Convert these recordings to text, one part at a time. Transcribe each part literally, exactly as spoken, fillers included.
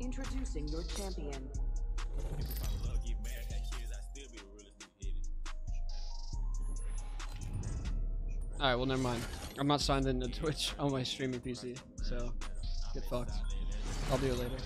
Introducing your champion. Alright, well, never mind. I'm not signed into Twitch on my streaming P C, so get fucked. I'll do it later.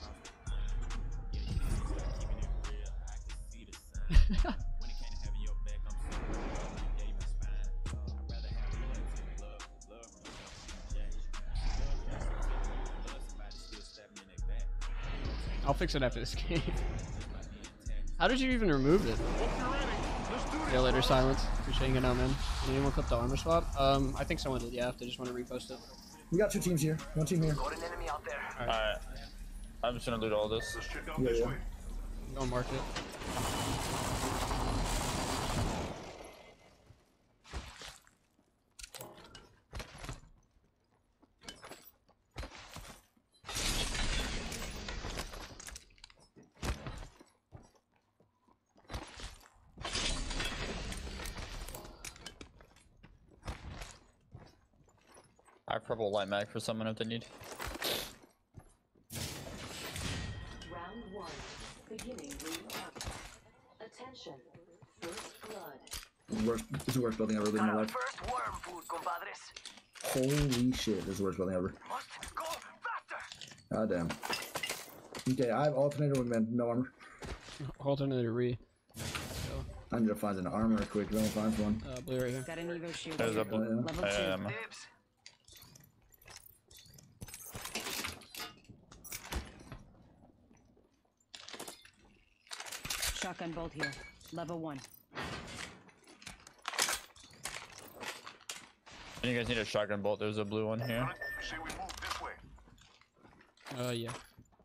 I'll fix it after this game. How did you even remove it? See you later, Silence. Appreciate you out, man. Did anyone clip the armor swap? Um, I think someone did, yeah, if they just want to repost it. We got two teams here. One team here. Got an enemy out there. Alright. Right. I'm just gonna loot all this. Yeah, yeah. Don't mark it. I have purple light mag for someone if they need. Round one, beginning ring up. Attention, first blood. Worst, this is the worst building I've ever been in my life. First worm food, compadres. Holy shit, this is the worst building ever. Must go faster. God damn. Okay, I have alternator with men, no armor. Alternator re. I need to find an armor quick. Don't find one. Uh, blue right here. Got an Evo shield. There's a here. blue. Level two. Um, Dibs. Shotgun bolt here. Level one. you guys need a shotgun bolt. There's a blue one here. Say we move this way. Uh, yeah.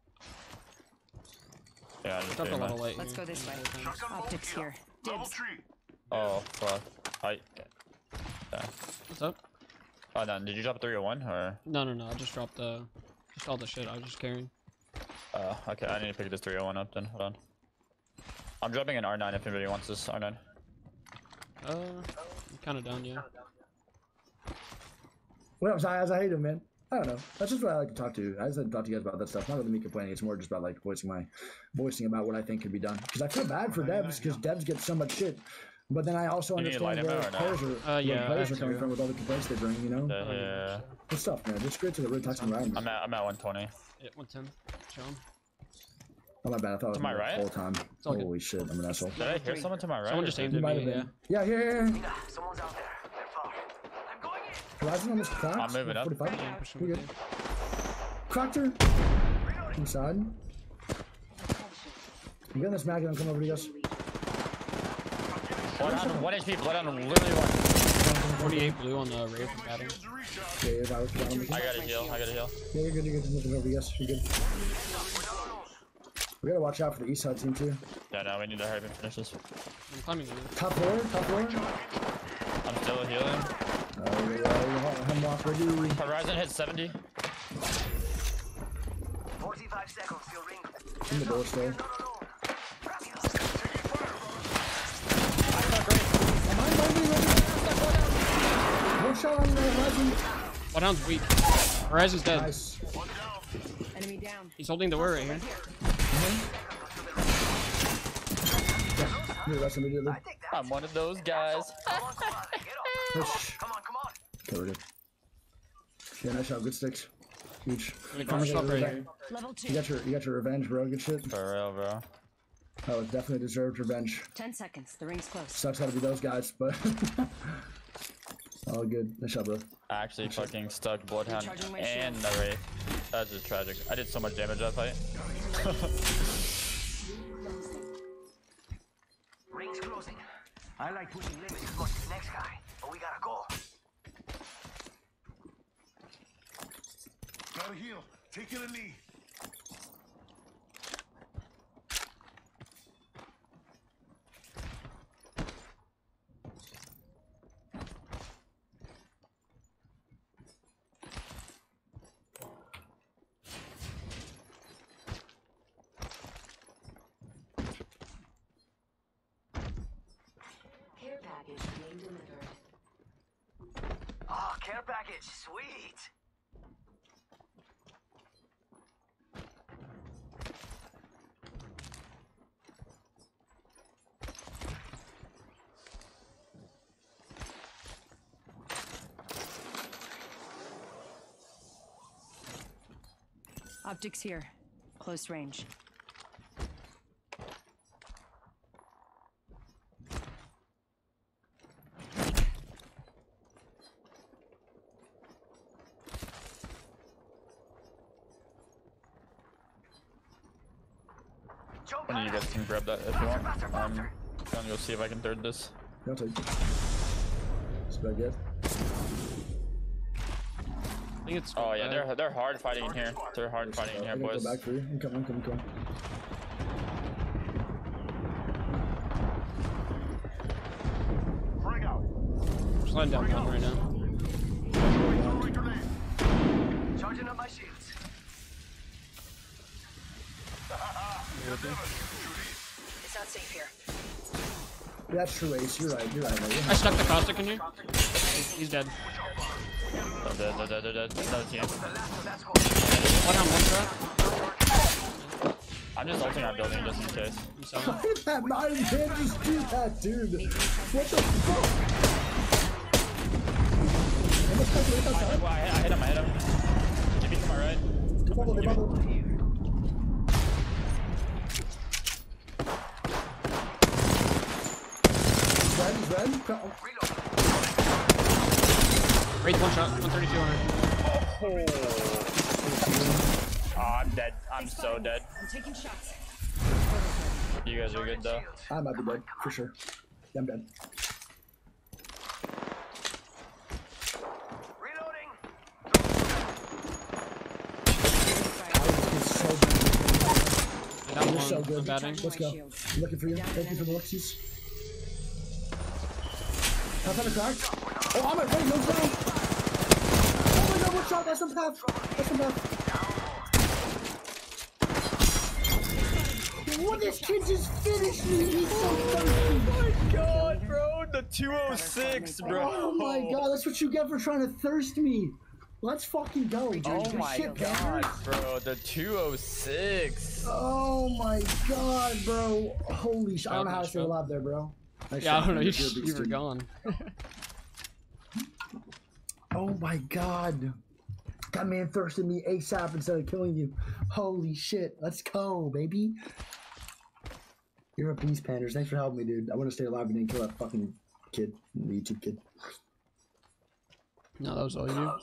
Yeah, I just Drop a paid little mine. light. Let's here. go this way. Shotgun bolt Optics here. Level Dibs. three. Oh, fuck. I. Yeah. What's up? Oh, no. Did you drop three oh one or? No, no, no. I just dropped the, just all the shit I was just carrying. Uh, okay. I need to pick this three oh one up then. Hold on. I'm dropping an R nine if anybody wants this R nine. Uh, I'm kind of down, yeah. What up, Zayas? I hate him, man. I don't know. That's just what I like to talk to. I just like to talk to you guys about that stuff. Not really me complaining. It's more just about like voicing my, voicing about what I think could be done. Because I feel bad for devs because devs get so much shit. But then I also You need to understand light where him out or players not? are, Uh, yeah, where players I are coming do. from with all the complaints they bring. You know, Uh, yeah. good stuff, man. Just great to the really toxic environment. I'm at I'm at one twenty. Yeah, one ten. Show him. Oh my bad. I thought it was To my me the right? whole time. all good. Holy shit! I'm an asshole. Did I hear someone to my right? Someone just aimed You at might me, have yeah. been. Yeah, here, here, here. Mira, someone's out there. They're far. I'm going in. Horizon almost cracked. I'm moving up. forty-five. Yeah, push him We with good. you. Cracked her. Inside. You got this mag and I'm coming over to you guys. Blood on one H P. Blood on literally one. forty-eight blue on the Wraith pattern. Yeah, yeah, that was down. I gotta heal. I gotta heal. Yeah, you're good, you're good. Just moving over, yes, you're good. We gotta watch out for the east side team too. Yeah, no, we need to hurry up and finish this. I'm climbing you. Top floor, top floor. I'm still healing. Oh, yeah, yeah, Hemlock, where do we? Horizon hit seventy. forty-five seconds till ring. In the door still. No, no, no. Am I landing? One shot on the Horizon. One down's weak. Horizon's dead. Nice. Enemy down. He's holding the word right here. Need the rest immediately. I'm one of those guys. Come on, come on. Get up. Push. Come on, come on. Okay, we're good. Yeah, nice shot, good sticks. Huge. I'm gonna stop right here. Level You two. got your, you got your revenge, bro. Good shit. For real, bro. Oh, it definitely deserved revenge. Ten seconds. The ring's close. Sucks how to be those guys, but all good. Nice shot, bro. I actually fucking stuck Bloodhound Recharging my and the Wraith. That's just tragic. I did so much damage that fight. Ring's closing. I like pushing limits as much as next guy, but we gotta go. Gotta heal. Take it a knee. Care package being delivered. Oh, care package. Sweet. Optics here. Close range. One of you guys can grab that if you want. I'm gonna go see if I can third this. I'll take it. It's about good. I think it's. Oh yeah, bad. they're they're hard fighting in here. They're hard fighting in here, I'm gonna boys. go back for you. I'm coming, I'm coming, I'm coming. Bring out. Just laying down one right now. Throwing grenade. Charging up my shields. It's not safe here. That's true, Ace. You're right. You're right. Mate. I stuck the caustic in here. He's dead. Oh, dead, dead, dead, dead, dead. Another team. One on one shot. I'm just ulting our building just in case. I'm selling. Look at that mine can't just do that, dude. What the fuck? How much time do we have Well, time? I, I hit him, I hit him. Give me to my right. They bubble, they bubble. Red, red. Wraith one shot. one thirty-two on her. Oh, I'm dead. I'm so dead. I'm taking shots. You guys are good though. I might be dead, for sure. Yeah, I'm dead. Reloading. It's so I got You're one. so good. I'm batting. Let's go. I'm looking for you. Thank you for the looksies. Half on the crack. Oh, I'm at ready. No shot. Oh my god, one shot. That's some path. That's some path. What, this kid just finished me. He's so thirsty. God, bro, the two oh six, bro. Oh my god, that's what you get for trying to thirst me. Let's fucking go, dude. Oh Good my shit, god, Panthers. bro, the two oh six. Oh my god, bro. Holy shit. I don't know how I Nice stayed shot. alive there, bro. Nice Yeah, I shot, don't know. man. You, You're a big you were dude. gone. Oh my god. That man thirsted me ASAP instead of killing you. Holy shit. Let's go, baby. You're a beast, Panders. Thanks for helping me, dude. I want to stay alive and didn't kill that fucking kid, the YouTube kid. No, that was all you.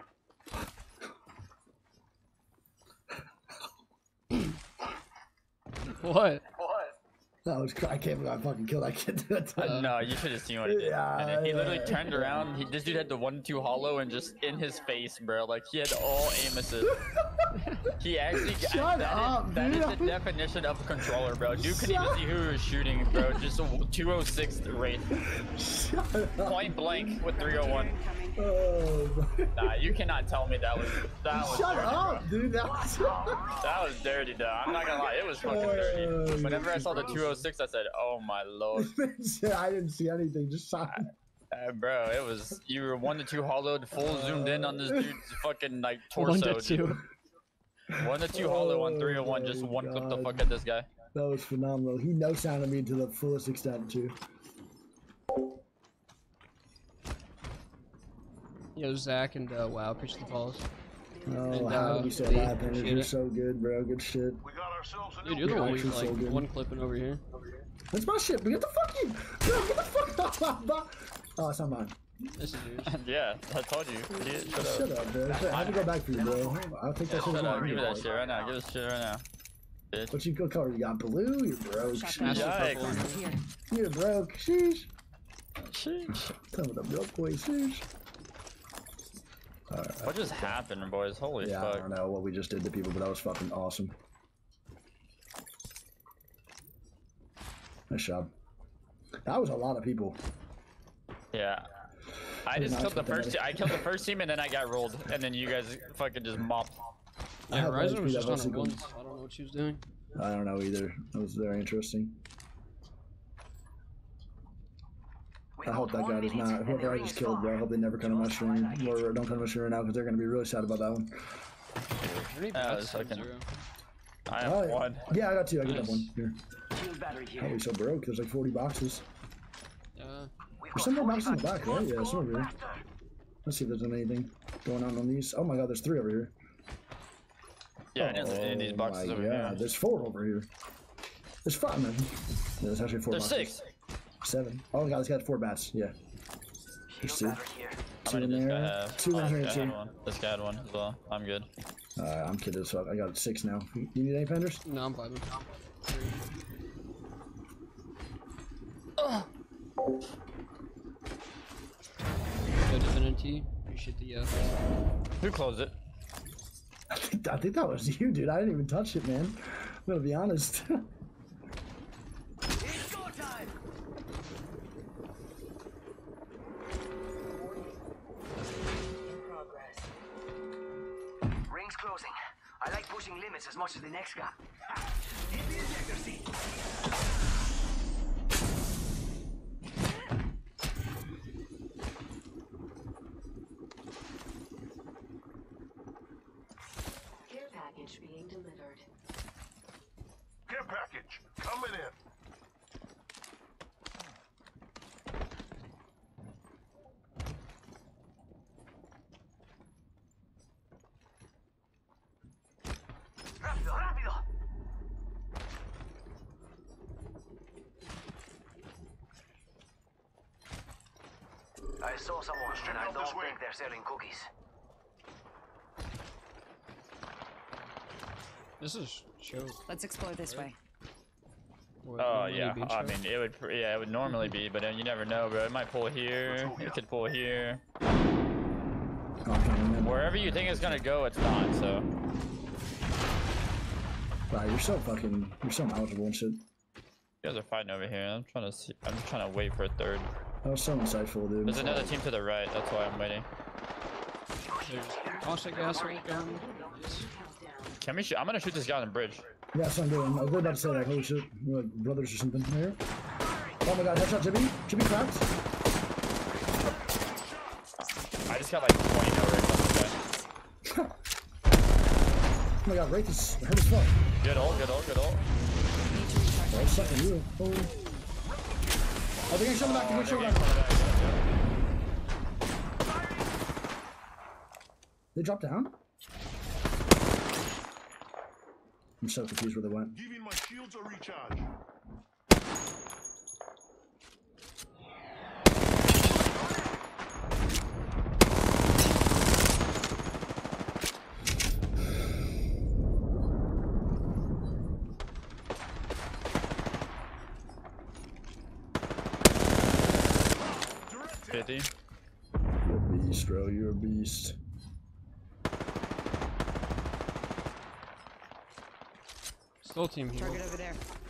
What? That was cr- I can't believe I fucking killed that kid. Uh, no, you should have seen what he did. Yeah, and then he literally yeah. turned around. He, this dude had the one two hollow and just in his face, bro. Like he had all aim assist. He actually Shut that up, is, that dude. is the definition of a controller, bro. Dude couldn't even Shut- see who he was shooting, bro. Just a two oh six rate, Shut up. point blank with three oh one. Oh, my- Nah, you cannot tell me that was that was Shut dirty, up, dude. That was. That was dirty, though. I'm not gonna lie, it was fucking dirty. Oh, Whenever I saw the two oh six, I said, "Oh my lord." I didn't see anything. Just silent. Uh, bro, it was you were one to two hollowed, full zoomed in on this dude's fucking like One torso. to two. One to two hollow on three oh one, Oh just my one clip the God. fuck at this guy. That was phenomenal. He no sounded me to the fullest extent too. Yo, Zach and uh, Wow, appreciate the follows. Oh, And, how uh, did you say Lee, that, man? appreciate You're it. so good, bro. Good shit. We got ourselves a Dude, new you're the one actually who's so like good. one clipping over here. That's my shit. But get the fuck in. Bro, get the fuck out. Oh, it's not mine. This is yours. Yeah, I told you. Idiot, shut up. Shut up, bro. Shut- I have to go back for you, bro. I'll take that shit. Shut as up. mine. Give me that shit right now. Give us shit right now. Bitch. What you go color? You got blue? You're broke. Shotgun Yikes. bolt here. You're broke. Sheesh. Sheesh. Some of the broke boy. Sheesh. Alright. What just happened, boys? Holy Yeah, I fuck. don't know what we just did to people, but that was fucking awesome. Nice job. That was a lot of people. Yeah. I did just not killed the expect that first. I killed the first team and then I got rolled, and then you guys fucking just mopped. I Yeah, had Horizon no was H P just that on whole her sequence. ones. I don't know what she was doing. I don't know either. It was very interesting. I hope that guy does not. Whoever I just killed, bro. I hope they never come to my stream. Or don't come to my stream right now because they're going to be really sad about that one. How many Yeah, bats? it's fucking- Zero. I have Oh, yeah. one. Yeah, I got two. I got Nice. that one. Here. Shield battery How are here. we so broke? There's like forty boxes. Yeah. We've There's got some more boxes in the forty-five back, right? Yeah, some over here. faster. Let's see if there's anything going on on these. Oh my god, there's three over here. Yeah, and in, in these boxes my over God. here. There's four over here. There's five, man. Yeah, there's actually four There's boxes. six. Seven. Oh, God, this got four bats. Yeah. There's Shield two. battery here. How Two many in does this guy there. have? Two in Oh, here, this guy two. had one. This guy had one as well. I'm good. Uh, I'm kidding. So I got six now. You need any penders? No, I'm vibing. Go Divinity. Appreciate the uh. Who closed it? I think, I think that was you, dude. I didn't even touch it, man. I'm gonna be honest. It's go time. In progress. Ring's closing. I like pushing limits as much as the next guy. Ha! Hit the ejector seat. Care package being delivered. Care package coming in. Rápido, rápido. I saw someone, and I out this don't way. think they're selling cookies. This is show. Let's explore this way. what, Oh normally yeah, be I show. mean it would. pr- Yeah, it would normally be, but then you never know, bro. It might pull here. It could pull here. Oh, I can't remember. Wherever you think it's gonna go, it's not. So Wow, you're so fucking. You're so knowledgeable and shit. you guys are fighting over here. I'm trying to see. I'm just trying to wait for a third. That was so insightful, dude. There's another team to the right. That's why I'm waiting. There's toxic gas gun. Countdown. Can we shoot? I'm gonna shoot this guy on the bridge. Yeah, that's what I'm doing. I was about to say that. Holy shit. We're like brothers or something here. Oh my god, headshot Jimmy. Jimmy cracked. I just got like twenty no rate on this guy. Oh my god, Wraith is hurt as fuck. Good ult, good ult, good ult. Oh, it's sucking you. Oh. Oh, they're gonna shove it back. They're gonna shove it back. They dropped down? I'm so confused where they went. Giving my shields a recharge. fifty. You're a beast, bro. You're a beast. Still team here. Target over there.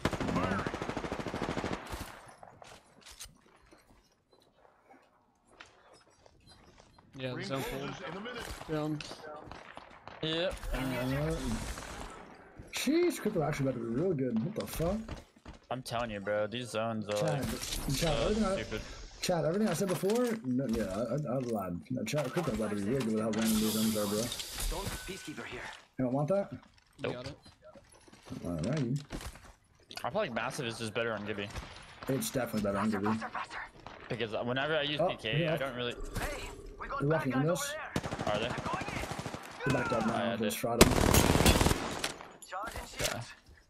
Yeah, the Ring zone full. closes in a minute. Down. Yep. Uh, Sheesh, crypto actually about to be real good. What the fuck? I'm telling you, bro. These zones are Chad, like Chad, so everything I, stupid. Chad, everything I said before, no, yeah, I, I, I lied. No, Chad, crypto about to be real good with how random these zones are, bro. Don't peacekeeper here. You don't want that? You got it. Alrighty. I feel like massive is just better on Gibby It's definitely better on Gibby. Faster, faster. because whenever I use Oh, P K, yeah. I don't really. Hey, we got You're bad walking guys in over this? there. Are they? Going in. He backed up now. yeah, I they- just shot him. Charging shields.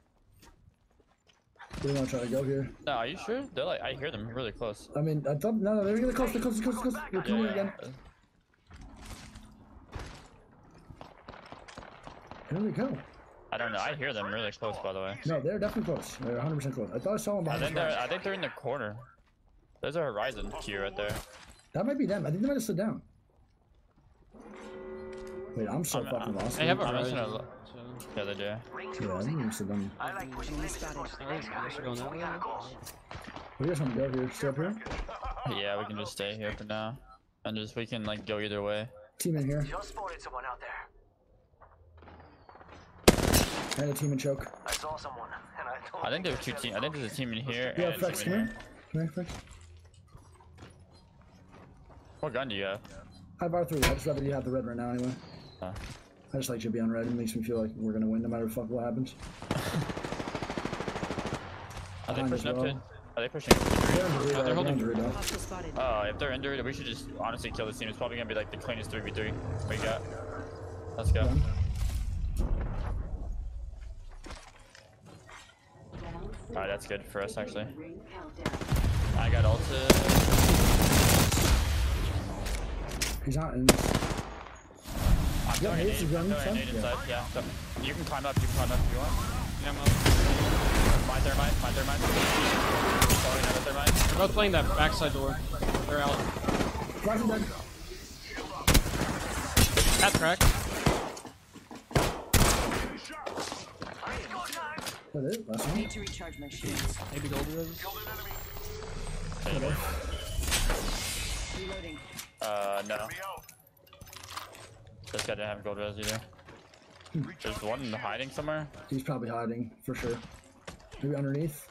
We don't want to try to go here. No, are you sure? They're like, I hear them really close. I mean, I thought, no, no, they're getting close, they're close, they're close, they're close. They're coming in again. Here we go. I don't know. I hear them really close, by the way. No, they're definitely close. They're one hundred percent close. I thought I saw them I behind think the they're. flash. I think they're in the corner. There's a Horizon queue right there. That might be them. I think they might have slid down. Wait, I'm so I'm- fucking I'm- lost. They have a I'm just horizon. gonna look. So, Yeah, they do. Rings Yeah, I closing. think they slid down. I like pushing limits as much as the next guy. guess we're going that We way. gotta go. We just want to go here. Stay up here. Yeah, we can just stay here for now, and just we can like go either way. Team in here. Just spotted someone out there. And a team in choke. I saw someone, and I don't I think there's they're two selling teams. I think there's a team in here Yeah, and a Flex, team come in here. here. Come here, Flex. What gun do you have? I have R three. I just rather you have the red right now anyway. Uh, I just like you to be on red. It makes me feel like we're gonna win no matter fuck what happens. Are they Mine as pushing up to? well. Are they pushing? Up to They're under radar, they're holding- they're under radar. Hostile spotted. Oh, if they're injured, we should just honestly kill this team. It's probably gonna be like the cleanest three v three we got. Let's go. Alright, that's good for us actually. Ring countdown. I got ulted. He's not in. I'm Yeah, throwing a he's nade. a I'm gun, throwing a son. nade inside. Yeah. so- You can climb up. You can climb up if you want. Yeah, I'm up. My thermite. My thermite. Throwing another thermite. They're both playing that backside door. They're out. Flashing dead. That's cracked. That it? Last one? Need to recharge my shields. Maybe gold roses. Reloading. Uh, no. This guy didn't have gold res either. There's one hiding somewhere. He's probably hiding for sure. Maybe underneath.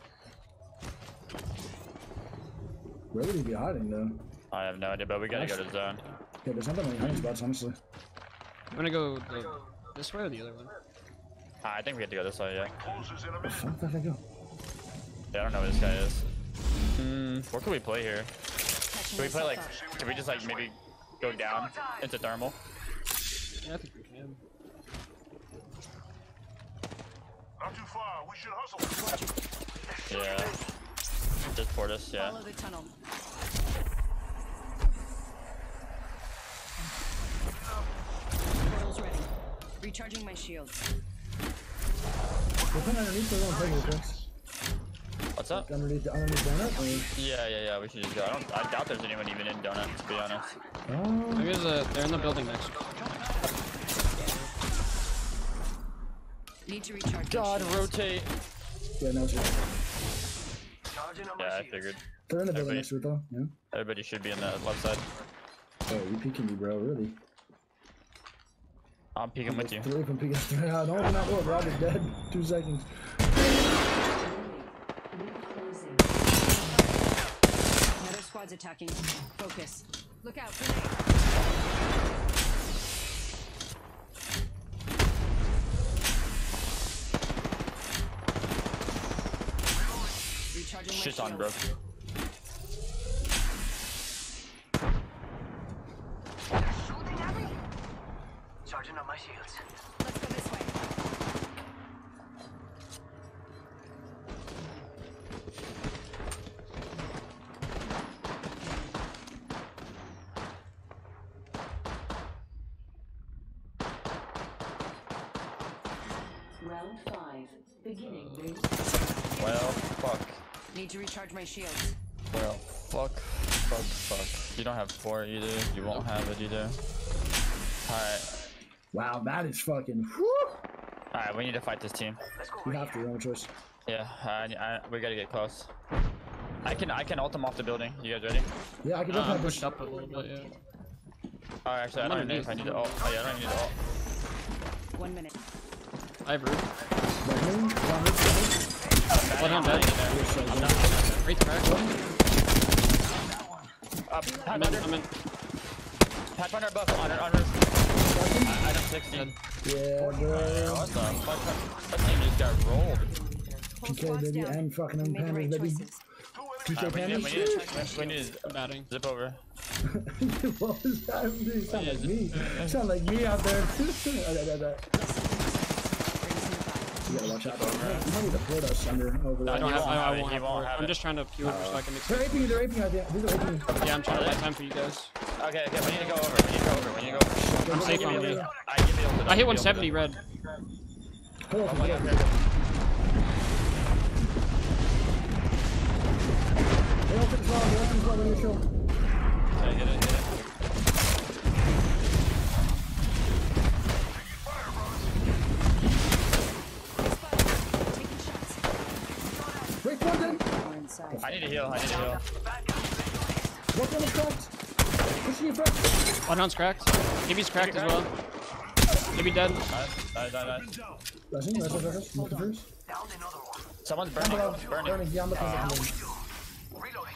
Where would he be hiding though? I have no idea, but we gotta go to zone. Yeah, there's not that many hiding spots, honestly. I'm gonna go the, this way or the other one? I think we have to go this way, yeah. Closes in a Where the minute. fuck did I go? Yeah, I don't know where this guy is. Hmm, what can we play here? Catching Can we play myself like, up. can we just like maybe go down into thermal? Yeah, I think we can. Not too far. We should hustle. Yeah. Just port us, yeah. Follow the tunnel. Portal's ready. Recharging my shields. We're playing underneath, so we're gonna play with this. What's up? Underneath, underneath donut? Or... Yeah, yeah, yeah, we should just go. I don't, I doubt there's anyone even in donut, to be honest. Oh, Maybe there's a, they're in the building next. Need to recharge God, my shields. rotate. yeah, no, it's just... Charging on my Yeah, I shields. figured. They're in the building Everybody- next to it though, yeah. Everybody should be in the left side. Oh, you peeking me, bro, really? I'm peeking with you. Three from peeking straight out. Don't open that door, bro. I'll be dead. Two seconds. Closing. Another squad's attacking. Focus. Look out, grenade. Recharging my Shit on, shields. bro. Shooting at me. Charging on my shields. Let's go this way. Round five. Beginning ring. Well, fuck. Need to recharge my shields. Well, fuck. Fuck, fuck. You don't have four either. You won't have it either. Alright. Wow, that is fucking. Whew. Alright, we need to fight this team. Let's go You right have to, here. no choice. Yeah, I, I, we gotta get close. I can I can ult them off the building. You guys ready? Yeah, I can Uh, jump I'm out this. pushed up a little bit, yeah. Oh, actually, I I'm don't even know if I need to ult. Oh, yeah, I don't even need to ult. One minute. I have roof. Lightning, lightning, One on dead. I'm not. Wraith cracked. Up, I'm in, Pathfinder. I'm in. Pathfinder buff. Honor, honor. I- Item sixty. Dead. Yeah, bro. What the fuck? That team just got rolled. Whole Okay, squad's baby, down. and fucking We made the unpanning, right baby. choices. P K Alright, we need, panning. we need, to- we need to Batting. zip over. What was that? Dude, sound like Yeah, me. Sound like me out there. Oh, da, da, da. You gotta watch out, bro. You might need to port us under over I there. don't He have, won't I, I have it, won't he have won't four. have I'm it. just trying to pure so I can They're mix. aping you, they're aping you, I think. These are aping you. Yeah, I'm trying to buy time for you guys. Okay, okay, we need to go over. We need to go over. We need to go over. I'm safe Give me on a me. ult. I give me a ult. I hit give me one ult. seventy red. Hold on, Oh, yeah, hold on. okay. They don't finish well, they don't finish well, they're gonna chill. Okay, get it, get it. Taking shots. Break one dead. We're inside. I need to heal. I need to heal. Break one is cracked. Pushing you front. One round's cracked. Gibby's cracked as well. Gibby dead. Nice, nice, nice, nice. Resin, resin, resin. Looking first. Down another one. Someone's Down burning. below. Burning. Burning. Yeah, I'm looking at them. Reloading.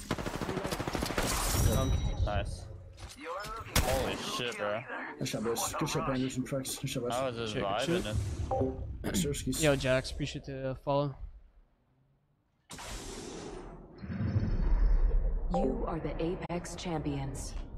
Nice. You're looking. Holy shit, bro. Good shot, boys. Good shot, Brandon. Some tricks. Good shot, boys. I was just Shit, vibing. shit. and- Sirskis. Yo, Jax, appreciate the uh, follow. You are the Apex champions.